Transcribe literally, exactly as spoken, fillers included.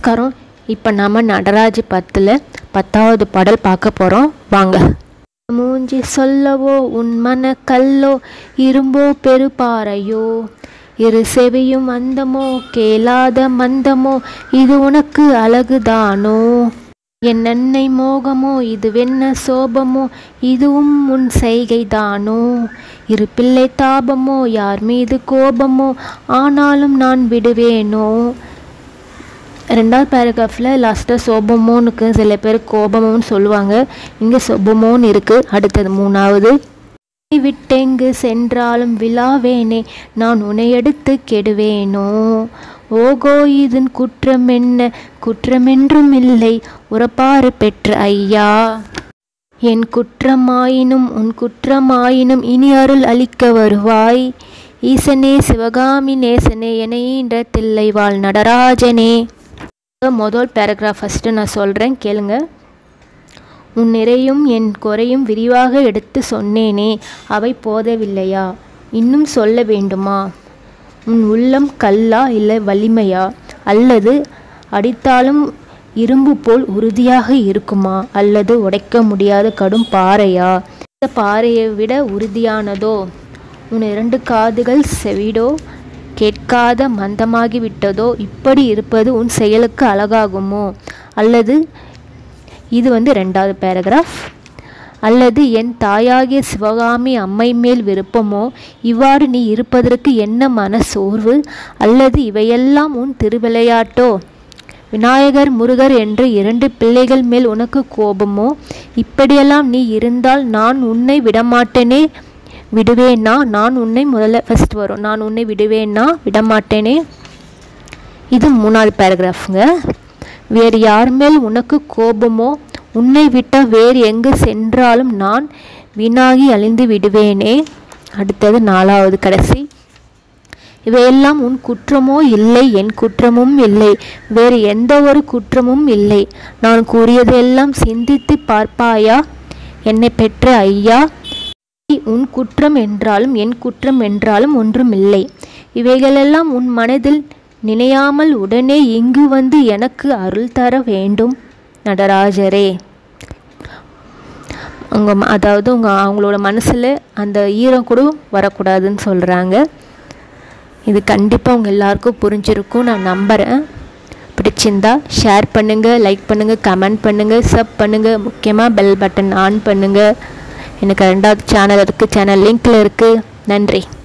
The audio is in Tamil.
நமஸ்காரம். இப்போ நம்ம நடராஜ பத்தில் பத்தாவது பாடல் பார்க்க போகிறோம். வாங்க. மூஞ்சி சொல்லவோ உன் மன கல்லோ இரும்போ பெருபாறையோ இரு செவியும் அந்தமோ கேளாத மந்தமோ இது உனக்கு அழகுதானோ என் அன்னை மோகமோ இது வெண்ண சோபமோ இதுவும் உன் செய்கைதானோ இரு பிள்ளை தாபமோ யார் மீது கோபமோ ஆனாலும் நான் விடுவேனோ. ரெண்டாவது பேராகிராஃபில் லாஸ்ட்டாக சோபமோனுக்கு சில பேர் கோபமோன்னு சொல்லுவாங்க, இங்கே சோபமோன்னு இருக்குது. அடுத்தது மூணாவது, விட்டெங்கு சென்றாலும் விழாவேனே நான் உன்னை எடுத்து கெடுவேனோ ஓகோ இதன் குற்றம் என்ன குற்றமென்றும் இல்லை உறப்பாறு பெற்ற ஐயா என் குற்றமாயினும் உன் குற்றமாயினும் இனி அருள் அளிக்க வருவாய் ஈசனே சிவகாமி நேசனே எனைன்ற தில்லை வாழ் நடராஜனே. முதல் பேராகிராஃப் ஃபஸ்ட்டு நான் சொல்கிறேன், கேளுங்க. உன் நிறையும் என் குறையும் விரிவாக எடுத்து சொன்னேனே, அவை போதவில்லையா? இன்னும் சொல்ல வேண்டுமா? உன் உள்ளம் கல்லா இல்லை வலிமையா? அல்லது அடித்தாலும் இரும்பு போல் உறுதியாக இருக்குமா? அல்லது உடைக்க முடியாத கடும் பாறையா? இந்த பாறையை விட உறுதியானதோ? உன் இரண்டு காதுகள் செவிடோ கேட்காத மந்தமாகிவிட்டதோ? இப்படி இருப்பது உன் செயலுக்கு அழகாகுமோ? அல்லது இது வந்து ரெண்டாவது பேராகிராஃப். அல்லது என் தாயாகிய சிவகாமி அம்மை மேல் விருப்பமோ? இவ்வாறு நீ இருப்பதற்கு என்ன மன சோர்வு? அல்லது இவையெல்லாம் உன் திருவிளையாட்டோ? விநாயகர் முருகர் என்று இரண்டு பிள்ளைகள் மேல் உனக்கு கோபமோ? இப்படியெல்லாம் நீ இருந்தால் நான் உன்னை விடமாட்டேனே விடுவேனா? நான் உன்னை முதல்ல ஃபஸ்ட் வரும், நான் உன்னை விடுவேனா விடமாட்டேனே. இது மூணாவது பேராகிராஃபுங்க. வேறு யார் மேல் உனக்கு கோபமோ? உன்னை விட்டால் வேறு எங்கு சென்றாலும் நான் வீணாகி அழிந்து விடுவேனே. அடுத்தது நாலாவது கடைசி, இவையெல்லாம் உன் குற்றமோ? இல்லை, என் குற்றமும் இல்லை, வேறு எந்த ஒரு குற்றமும் இல்லை. நான் கூறியதெல்லாம் சிந்தித்து பார்ப்பாயா என்னை பெற்ற ஐயா? உன் குற்றம் என்றாலும் என் குற்றம் என்றாலும் ஒன்றுமில்லை. இவைகளெல்லாம் உன் மனதில் நினையாமல் உடனே இங்கு வந்து எனக்கு அருள் தர வேண்டும் நடராஜரே. அவங்க அதாவது உங்கள் அவங்களோட மனசில் அந்த ஈரம் கூட வரக்கூடாதுன்னு சொல்கிறாங்க. இது கண்டிப்பாக உங்கள் எல்லாருக்கும் புரிஞ்சிருக்கும் நான் நம்புகிறேன். பிடிச்சிருந்தா ஷேர் பண்ணுங்கள், லைக் பண்ணுங்கள், கமெண்ட் பண்ணுங்கள், சப் பண்ணுங்கள், முக்கியமாக பெல் பட்டன் ஆன் பண்ணுங்கள். எனக்கு ரெண்டாவது சேனல் இருக்குது, சேனல் லிங்க்கில் இருக்குது. நன்றி.